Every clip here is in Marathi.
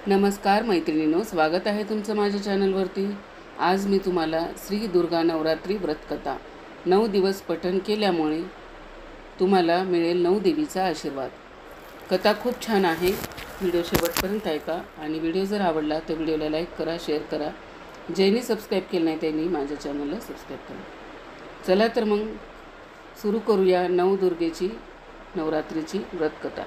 नमस्कार मैत्रिणींनो, स्वागत आहे तुमचं माझ्या चॅनलवरती। आज मी तुम्हाला श्री दुर्गा नवरात्री व्रतकथा 9 दिवस पठण केल्यामुळे तुम्हाला मिळेल 9 देवीचा आशीर्वाद। कथा खूप छान आहे, व्हिडिओ शेवटपर्यंत ऐका आणि व्हिडिओ जर आवडला तर व्हिडिओला लाईक करा, शेअर करा। ज्यांनी सबस्क्राईब केलं नाही त्यांनी माझ्या चॅनलला सबस्क्राईब करा। चला तर मग सुरू करूया नवदुर्गेची नवरात्रीची व्रतकथा।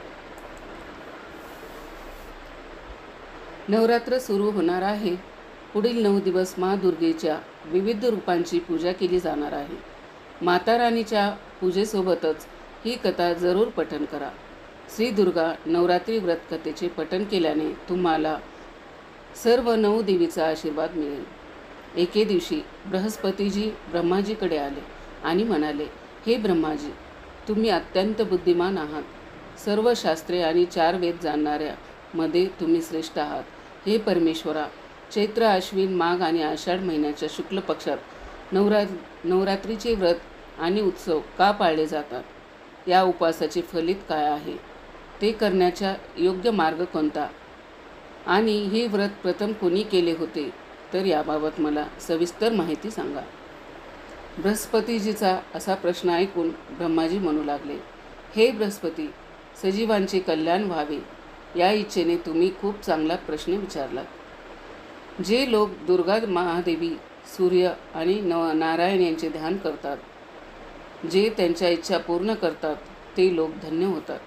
नवरात्र सुरू होणार आहे। पुढील 9 दिवस माँ दुर्गेच्या विविध रूपांची पूजा केली जाणार आहे। माता राणीच्या पूजेसोबतच ही कथा जरूर पठण करा। श्री दुर्गा नवरात्री व्रतकथेचे पठण केल्याने तुम्हाला सर्व 9 देवीचा आशीर्वाद मिळेल। एके दिवशी बृहस्पतीजी ब्रह्माजीकडे आले आणि म्हणाले, हे ब्रह्माजी, तुम्ही अत्यंत बुद्धिमान आहात। सर्व शास्त्रे आणि 4 वेद जाणणाऱ्या मध्ये तुम्ही श्रेष्ठ आहात। हे परमेश्वरा, चैत्र, अश्विन, माघ आणि आषाढ महिन्याच्या शुक्ल पक्षात नवरात्रीचे व्रत आणि उत्सव का पाळले जातात? या उपवासाचे फलित काय आहे? ते करण्याचा योग्य मार्ग कोणता? आणि हे व्रत प्रथम कोणी केले होते? तर याबाबत मला सविस्तर माहिती सांगा। बृहस्पतीजीचा असा प्रश्न ऐकून ब्रह्माजी म्हणू लागले, हे बृहस्पती, सजीवांचे कल्याण व्हावे या इच्छेने तुम्ही खूप चांगला प्रश्न विचारलात। जे लोक दुर्गा महादेवी, सूर्य आणि नारायण यांचे ध्यान करतात, जे त्यांच्या इच्छा पूर्ण करतात, ते लोक धन्य होतात।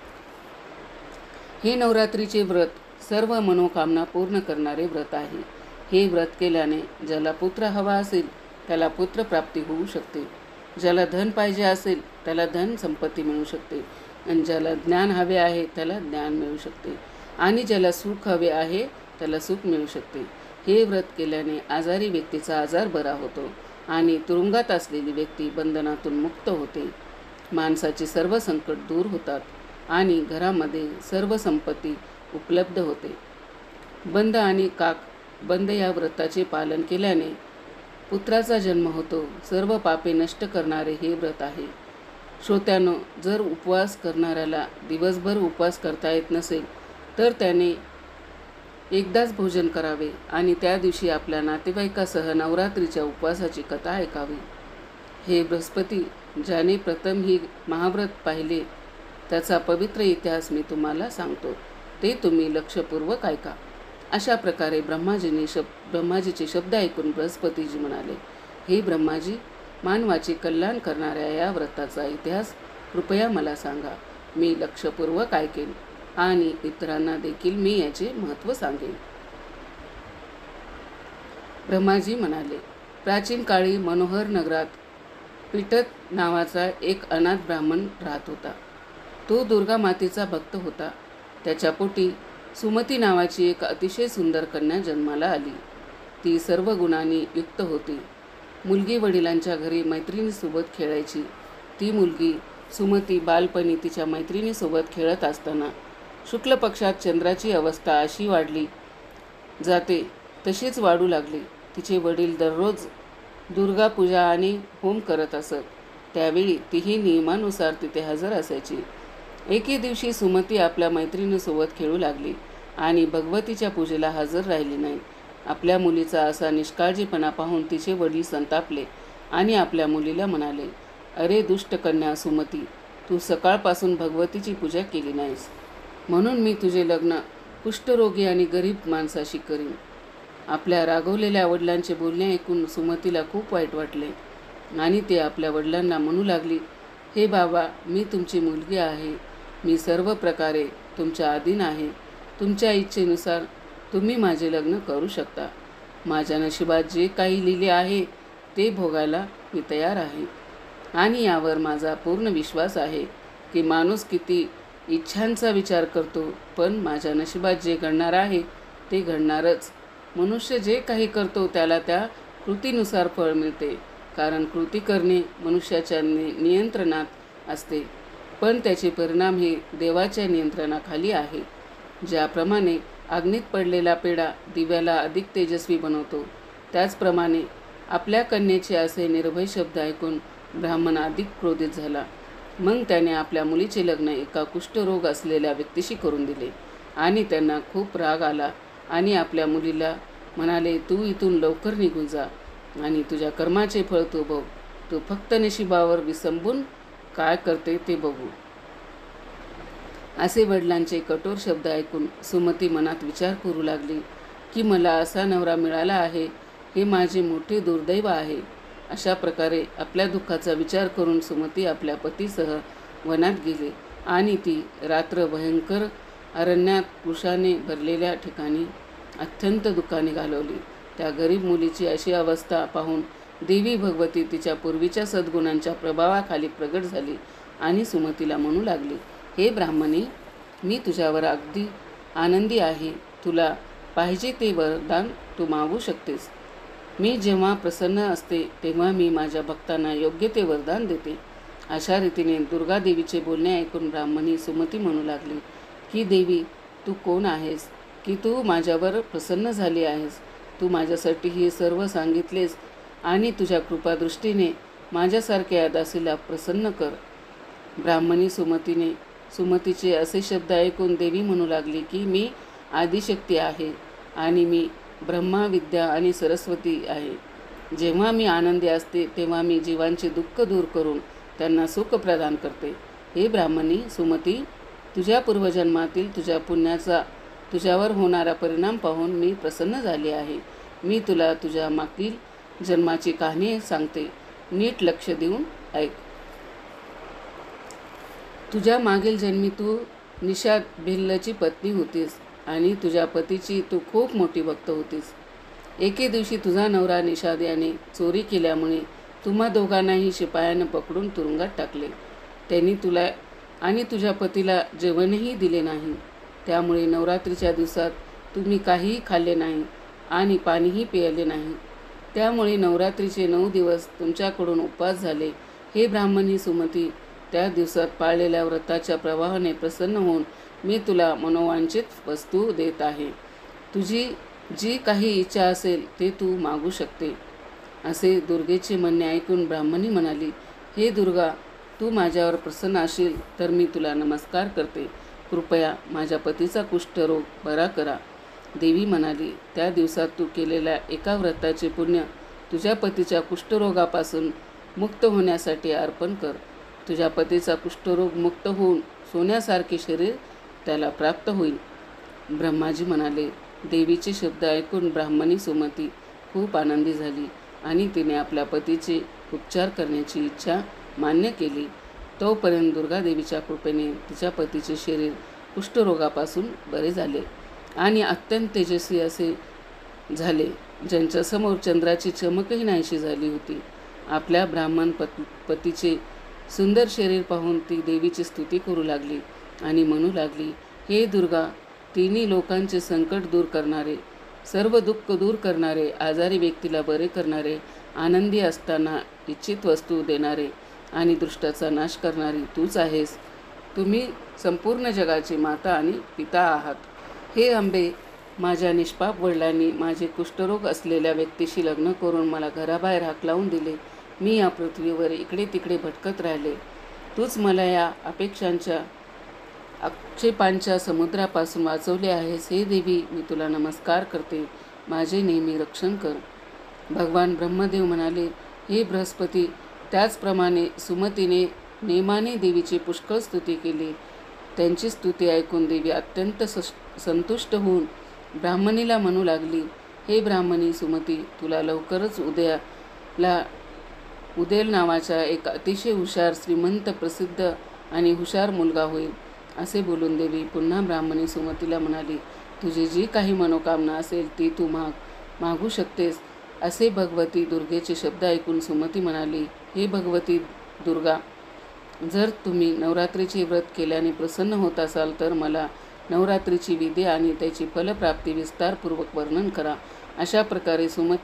हे नवरात्रीचे व्रत सर्व मनोकामना पूर्ण करणारे व्रत आहे। हे व्रत केल्याने ज्याला पुत्र हवा असेल त्याला पुत्र प्राप्ती होऊ शकते, ज्याला धन पाहिजे असेल त्याला धन संपत्ती मिळू शकते, आणि ज्याला ज्ञान हवे आहे त्याला ज्ञान मिळू शकते, आणि ज्याला सुख हवे आहे त्याला सुख मिळू शकते। हे व्रत केल्याने आजारी व्यक्तीचा आजार बरा होतो आणि तुरुंगात असलेली व्यक्ती बंधनातून मुक्त होते। माणसाचे सर्व संकट दूर होतात आणि घरामध्ये सर्व संपत्ती उपलब्ध होते। बंद आणि बंद या व्रताचे पालन केल्याने पुत्राचा जन्म होतो। सर्व पापे नष्ट करणारे हे व्रत आहे। श्रोत्यांनो, जर उपवास करणाऱ्याला दिवसभर उपवास करता येत नसेल तर त्याने एकदाच भोजन करावे आणि त्या दिवशी आपल्या नातेवाईकासह नवरात्रीच्या उपवासाची कथा ऐकावी। हे बृहस्पती, ज्याने प्रथम ही महाव्रत पाहिले त्याचा पवित्र इतिहास मी तुम्हाला सांगतो, ते तुम्ही लक्षपूर्वक ऐका। अशा प्रकारे ब्रह्माजीचे शब्द ऐकून बृहस्पतीजी म्हणाले, हे ब्रह्माजी, मानवाचे कल्याण करणाऱ्या या व्रताचा इतिहास कृपया मला सांगा। मी लक्षपूर्वक ऐकेन आणि इतरांना देखील मी याचे महत्त्व सांगेन। ब्रह्माजी म्हणाले, प्राचीन काळी मनोहर नगरात पिटत नावाचा एक अनाथ ब्राह्मण राहत होता। तो दुर्गा मातेचा भक्त होता। त्याच्या पोटी सुमती नावाची एक अतिशय सुंदर कन्या जन्माला आली। ती सर्व गुणांनी युक्त होती। मुलगी वडिलांच्या घरी मैत्रिणीसोबत खेळायची। ती मुलगी सुमती बालपणी तिच्या मैत्रिणीसोबत खेळत असताना शुक्ल पक्षात चंद्राची अवस्था अशी वाढली जाते तशीच वाढू लागली। तिचे वडील दररोज दुर्गा पूजा आणि होम करत असत। त्यावेळी तीही नियमानुसार तिथे हजर असायची। एके दिवशी सुमती आपल्या मैत्रिणीसोबत खेळू लागली आणि भगवतीच्या पूजेला हजर राहिली नाही। आपल्या मुलीचा असा निष्काळजीपणा पाहून तिचे वडील संतापले आणि आपल्या मुलीला म्हणाले, अरे दुष्ट कन्या सुमती, तू सकाळपासून भगवतीची पूजा केली नाहीस, म्हणून मी तुझे लग्न कुष्ठरोगी आणि गरीब माणसाशी करीन। आपल्या रागवलेल्या वडिलांचे बोलणे ऐकून सुमतीला खूप वाईट वाटले आणि ते आपल्या वडिलांना म्हणू लागली, हे बाबा, मी तुमची मुलगी आहे। मी सर्व प्रकारे तुमच्या अधीन आहे। तुमच्या इच्छेनुसार तुम्ही माझे लग्न करू शकता। माझ्या नशिबात जे काही लिहिले आहे ते भोगायला मी तयार आहे आणि यावर माझा पूर्ण विश्वास आहे की माणूस किती इच्छांचा विचार करतो, पण माझ्या नशिबात जे घडणार आहे ते घडणारच। मनुष्य जे काही करतो त्याला त्या कृतीनुसार फळ मिळते, कारण कृती करणे मनुष्याच्या नियंत्रणात असते, पण त्याचे परिणाम हे देवाच्या नियंत्रणाखाली आहे। ज्याप्रमाणे अग्नीत पडलेला पेढा दिव्याला अधिक तेजस्वी बनवतो, त्याचप्रमाणे आपल्या कन्येचे असे निर्भय शब्द ऐकून ब्राह्मण अधिक क्रोधित झाला। मग त्याने आपल्या मुलीचे लग्न एका कुष्ठरोग असलेल्या व्यक्तीशी करून दिले आणि त्यांना खूप राग आला आणि आपल्या मुलीला म्हणाले, तू इथून लवकर निघून जा आणि तुझ्या कर्माचे फळ तू बघ. तू फक्त नशिबावर विसंबून काय करते ते बघू. असे वडिलांचे कठोर शब्द ऐकून सुमती मनात विचार करू लागली की मला असा नवरा मिळाला आहे हे माझे मोठे दुर्दैव आहे. अशा प्रकारे आपल्या दुःखाचा विचार करून सुमती आपल्या पतीसह वनात गेली आणि ती रात्र भयंकर अरण्यात पुरुषाने भरलेल्या ठिकाणी अत्यंत दुःखाने घालवली. त्या गरीब मुलीची अशी अवस्था पाहून देवी भगवती तिच्या पूर्वीच्या सद्गुणांच्या प्रभावाखाली प्रगट झाली आणि सुमतीला म्हणू लागली, हे ब्राह्मणी, मी तुझ्यावर अगदी आनंदी आहे. तुला पाहिजे ते वरदान तू मागू शकतेस. मी जेव्हा प्रसन्न असते तेव्हा मी माझ्या भक्तांना योग्य ते वरदान देते. अशा रीतीने दुर्गादेवीचे बोलणे ऐकून ब्राह्मणी सुमती म्हणू लागली की देवी, तू कोण आहेस की तू माझ्यावर प्रसन्न झाली आहेस? तू माझ्यासाठी हे सर्व सांगितलेस आणि तुझ्या कृपादृष्टीने माझ्यासारख्या दासीला प्रसन्न कर. ब्राह्मणी सुमतीचे असे शब्द ऐकून देवी म्हणू लागली की मी आदिशक्ती आहे आणि मी ब्रह्मा, विद्या आणि सरस्वती आहे. जेव्हा मी आनंदी असते तेव्हा मी जीवांचे दुःख दूर करून त्यांना सुख प्रदान करते. हे ब्राह्मणी सुमती, तुझ्या पूर्वजन्मातील तुझ्या पुण्याचा तुझ्यावर होणारा परिणाम पाहून मी प्रसन्न झाले आहे. मी तुला तुझ्या मागील जन्माची कहाणी सांगते. नीट लक्ष देऊन ऐक. तुझ्या मागील जन्मी तू निषाद भिल्लची पत्नी होतीस आणि तुझ्या पतीची तू खूप मोठी भक्त होतीस. एके दिवशी तुझा नवरा निषाद याने चोरी केल्यामुळे तुम्हा दोघांनाही शिपायानं पकडून तुरुंगात टाकले. त्यांनी तुला आणि तुझ्या पतीला जेवणही दिले नाही. त्यामुळे नवरात्रीच्या दिवसात तुम्ही काहीही खाल्ले नाही आणि पाणीही पिले नाही. त्यामुळे नवरात्रीचे 9 दिवस तुमच्याकडून उपवास झाले. हे ब्राह्मणी सुमती, त्या दिवसात पाळलेल्या व्रताच्या प्रवाहाने प्रसन्न होऊन मी तुला मनोवांछित वस्तू देत आहे. तुझी जी काही इच्छा असेल ते तू मागू शकते. असे दुर्गेचे म्हणणे ऐकून ब्राह्मणी म्हणाली, हे दुर्गा, तू माझ्यावर प्रसन्न असशील तर मी तुला नमस्कार करते. कृपया माझ्या पतीचा कुष्ठरोग बरा करा. देवी म्हणाली, त्या दिवसात तू केलेल्या एका व्रताचे पुण्य तुझ्या पतीच्या कुष्ठरोगापासून मुक्त होण्यासाठी अर्पण कर. तुझ्या पतीचा कुष्ठरोग मुक्त होऊन सोन्यासारखे शरीर त्याला प्राप्त होईल. ब्रह्माजी म्हणाले. देवीचे शब्द ऐकून ब्राह्मणी सुमती खूप आनंदी झाली आणि तिने आपल्या पतीचे उपचार करण्याची इच्छा मान्य केली. तोपर्यंत दुर्गादेवीच्या कृपेने तिच्या पतीचे शरीर कुष्ठरोगापासून बरे झाले आणि अत्यंत तेजस्वी असे झाले, ज्यांच्यासमोर चंद्राची चमकही नाहीशी झाली होती. आपल्या ब्राह्मण पतीचे सुंदर शरीर पाहून ती देवीची स्तुती करू लागली आणि म्हणू लागली, हे दुर्गा, तिन्ही लोकांचे संकट दूर करणारे, सर्व दुःख दूर करणारे, आजारी व्यक्तीला बरे करणारे, आनंदी असताना इच्छित वस्तू देणारे आणि दुष्टाचा नाश करणारी तूच आहेस. तुम्ही संपूर्ण जगाची माता आणि पिता आहात. हे अंबे, माझ्या निष्पाप वडिलांनी माझे कुष्ठरोग असलेल्या व्यक्तीशी लग्न करून मला घराबाहेर हाकलावून दिले. मी या पृथ्वीवर इकडे तिकडे भटकत राहिले. तूच मला या आक्षेपांच्या समुद्रापासून वाचवले आहेस. हे देवी, मी तुला नमस्कार करते. माझे नेहमी रक्षण कर. भगवान ब्रह्मदेव म्हणाले, हे बृहस्पती, त्याचप्रमाणे सुमतीने नेमाने देवीची पुष्कळ स्तुती केली. त्यांची स्तुती ऐकून देवी अत्यंत संतुष्ट होऊन ब्राह्मणीला म्हणू लागली, हे ब्राह्मणी सुमती, तुला लवकरच उदेल नावाचा एक अतिशय हुशार, श्रीमंत, प्रसिद्ध आणि हुशार मुलगा होईल. असे बोलून देवी पुन्हा ब्राह्मणी सुमतीला म्हणाली, तुझी जी काही मनोकामना असेल ती तू मागू शकतेस. असे भगवती दुर्गेचे शब्द ऐकून सुमती म्हणाली, हे भगवती दुर्गा, जर तुम्ही नवरात्रीचे व्रत केल्याने प्रसन्न होत असाल तर मला नवरात्रीची विधी आणि त्याची फलप्राप्ती विस्तारपूर्वक वर्णन करा. अशा प्रकारे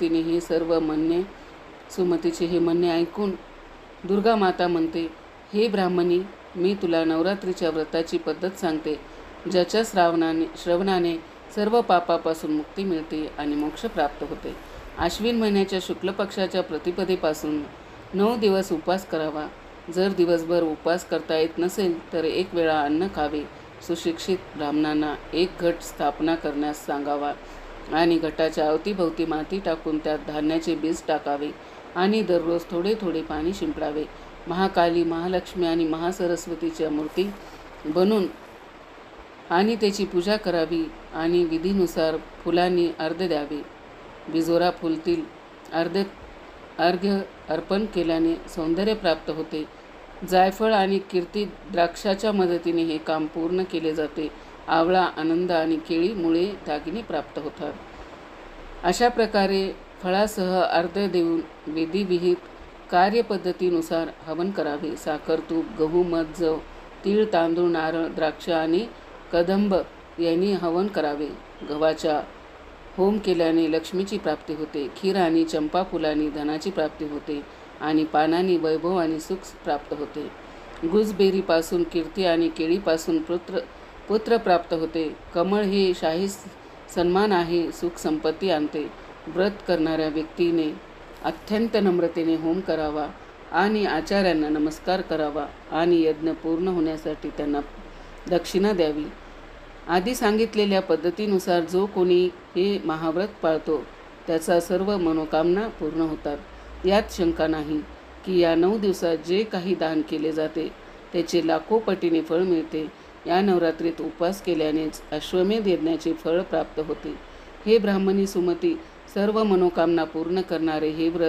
सुमतीचे हे म्हणणे ऐकून दुर्गा माता म्हणते, हे ब्राह्मणी, मी तुला नवरात्रीच्या व्रताची पद्धत सांगते, ज्याच्या श्रवणाने सर्व पापापासून मुक्ती मिळते आणि मोक्ष प्राप्त होते. आश्विन महिन्याच्या शुक्ल पक्षाच्या प्रतिपदेपासून 9 दिवस उपवास करावा. जर दिवसभर उपवास करता येत नसेल तर 1 वेळा अन्न खावे. सुशिक्षित ब्राह्मणांना एक घट स्थापना करण्यास सांगावा आणि घटाच्या अवतीभोवती माती टाकून त्यात धान्याचे बीज टाकावे आणि दररोज थोडे थोडे पाणी शिंपडावे. महाकाली, महालक्ष्मी आणि महासरस्वतीच्या मूर्ती बनवून आणि त्याची पूजा करावी आणि विधीनुसार फुलांनी अर्घ्य द्यावे. बिजोरा फुलतील अर्घ्य अर्पण केल्याने सौंदर्य प्राप्त होते. जायफळ आणि कीर्ती द्राक्षाच्या मदतीने हे काम पूर्ण केले जाते. आवळा, आनंद आणि केळी मुळे दागिने प्राप्त होतात. अशा प्रकारे फळासह अर्घ्य देऊन विधिविहित कार्यपद्धतीनुसार हवन करावे. साखर, तूप, गहू, मध, जव, तीळ, तांदूळ, नारळ, द्राक्ष आणि कदंब यांनी हवन करावे. गव्हाच्या होम केल्याने लक्ष्मीची प्राप्ती होते. खीर आणि चंपा फुलांनी धनाची प्राप्ती होते आणि पानांनी वैभव आणि सुख प्राप्त होते. गुजबेरीपासून कीर्ती आणि केळीपासून पुत्र प्राप्त होते. कमळ हे शाही सन्मान आहे, सुख संपत्ती आणते. व्रत करणाऱ्या व्यक्तीने अत्यंत नम्रतेने होम करावा आणि आचार्यांना नमस्कार करावा आणि यज्ञ पूर्ण होण्यासाठी त्यांना दक्षिणा द्यावी. आधी सांगितलेल्या पद्धतीनुसार जो कोणी हे महाव्रत पाळतो त्याचा सर्व मनोकामना पूर्ण होतात. यात शंका नाही की या 9 दिवसात जे काही दान केले जाते त्याचे लाखो पटीने फळ मिळते. या नवरात्रीत उपवास केल्यानेच अश्वमेध यज्ञाचे फळ प्राप्त होते. हे ब्राह्मणी सुमती, सर्व मनोकामना पूर्ण करणारे हे व्रत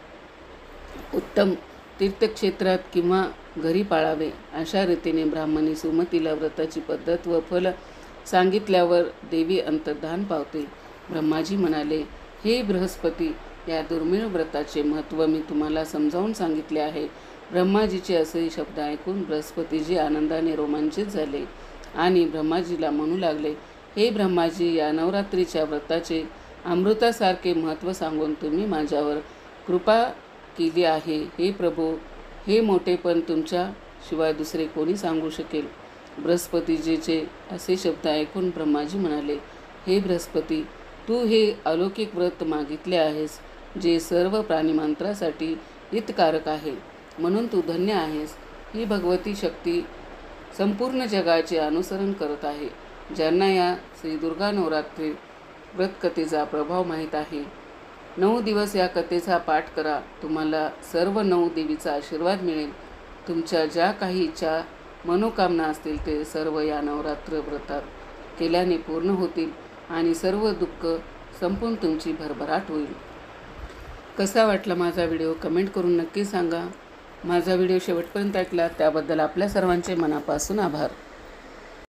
उत्तम तीर्थक्षेत्रात किंवा घरी पाळावे. अशा रीतीने ब्राह्मणी सुमतीला व्रताची पद्धत व फल सांगितल्यावर देवी अंतर्धान पावते. ब्रह्माजी म्हणाले, हे बृहस्पती, या दुर्मिळ व्रताचे महत्त्व मी तुम्हाला समजावून सांगितले आहे. ब्रह्माजीचे असे शब्द ऐकून बृहस्पतीजी आनंदाने रोमांचित झाले आणि ब्रह्माजीला म्हणू लागले, हे ब्रह्माजी, या नवरात्रीच्या व्रताचे अमृतासारखे महत्त्व सांगून तुम्ही माझ्यावर कृपा केली आहे. हे प्रभू, हे मोठेपण तुमच्या शिवाय दुसरे कोणी सांगू शकेल? बृहस्पतीजीचे असे शब्द ऐकून ब्रह्माजी म्हणाले, हे बृहस्पती, तू हे अलौकिक व्रत मागितले आहेस जे सर्व प्राणिमात्रासाठी हितकारक आहे, म्हणून तू धन्य आहेस. ही भगवती शक्ती संपूर्ण जगाचे अनुसरण करत आहे. ज्यांना या श्री दुर्गा नवरात्री व्रतकथेचा प्रभाव माहीत आहे, 9 दिवस या कथेचा पाठ करा. तुम्हाला सर्व 9 देवीचा आशीर्वाद मिळेल. तुमच्या ज्या काही इच्छा, मनोकामना असतील ते सर्व या नवरात्र व्रतात केल्याने पूर्ण होतील आणि सर्व दुःख संपून तुमची भरभराट होईल. कसा वाटला माझा व्हिडिओ कमेंट करून नक्की सांगा. माझा व्हिडिओ शेवटपर्यंत ऐकला त्याबद्दल आपल्या सर्वांचे मनापासून आभार.